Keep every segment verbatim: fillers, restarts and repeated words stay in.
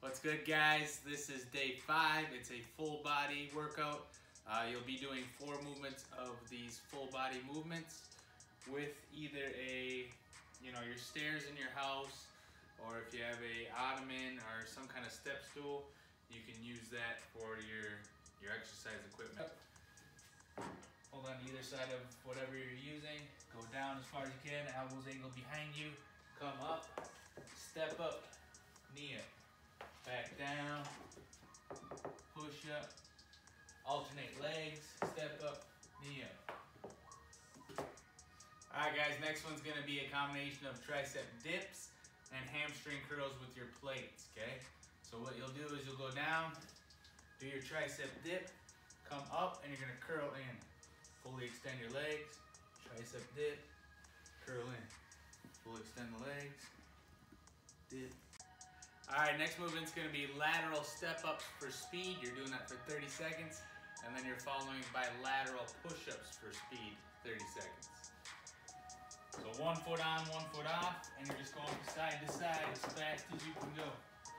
What's good, guys? This is day five. It's a full body workout. Uh, you'll be doing four movements of these full body movements with either a, you know, your stairs in your house, or if you have a ottoman or some kind of step stool, you can use that for your, your exercise equipment. Hold on to either side of whatever you're using. Go down as far as you can, elbows angle behind you. Come up, step up, knee up, back down, push up, alternate legs, step up, knee up. Alright guys, next one's gonna be a combination of tricep dips and hamstring curls with your plates, okay? So what you'll do is you'll go down, do your tricep dip, come up, and you're gonna curl in. Fully extend your legs, tricep dip, curl in. Fully extend the legs, dip. All right, next movement's gonna be lateral step ups for speed. You're doing that for thirty seconds, and then you're following by lateral push-ups for speed, thirty seconds. So one foot on, one foot off, and you're just going from side to side as fast as you can go.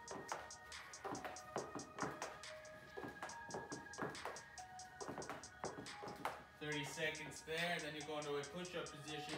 thirty seconds there, then you go into a push-up position.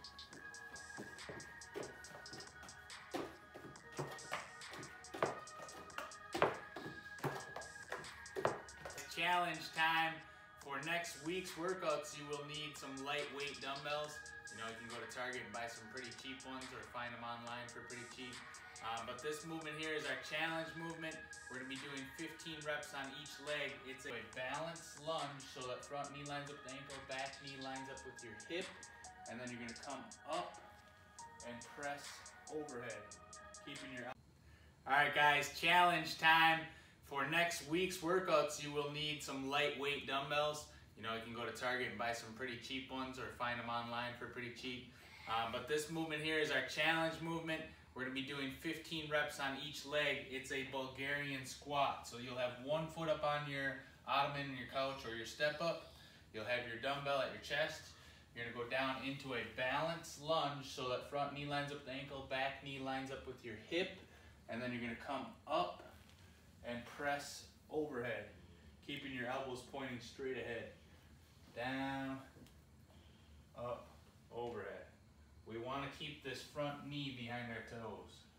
Challenge time. For next week's workouts, you will need some lightweight dumbbells. You know, you can go to Target and buy some pretty cheap ones or find them online for pretty cheap. Uh, but this movement here is our challenge movement. We're gonna be doing fifteen reps on each leg. It's a balanced lunge, so that front knee lines up with the ankle, back knee lines up with your hip, and then you're gonna come up and press overhead, keeping your... All right guys, challenge time. For next week's workouts, you will need some lightweight dumbbells. You know, you can go to Target and buy some pretty cheap ones or find them online for pretty cheap. Uh, but this movement here is our challenge movement. We're gonna be doing fifteen reps on each leg. It's a Bulgarian squat. So you'll have one foot up on your ottoman in your couch or your step up. You'll have your dumbbell at your chest. You're gonna go down into a balanced lunge so that front knee lines up with the ankle, back knee lines up with your hip, and then you're gonna come up and press overhead, keeping your elbows pointing straight ahead. Down, up, overhead. We want to keep this front knee behind our toes.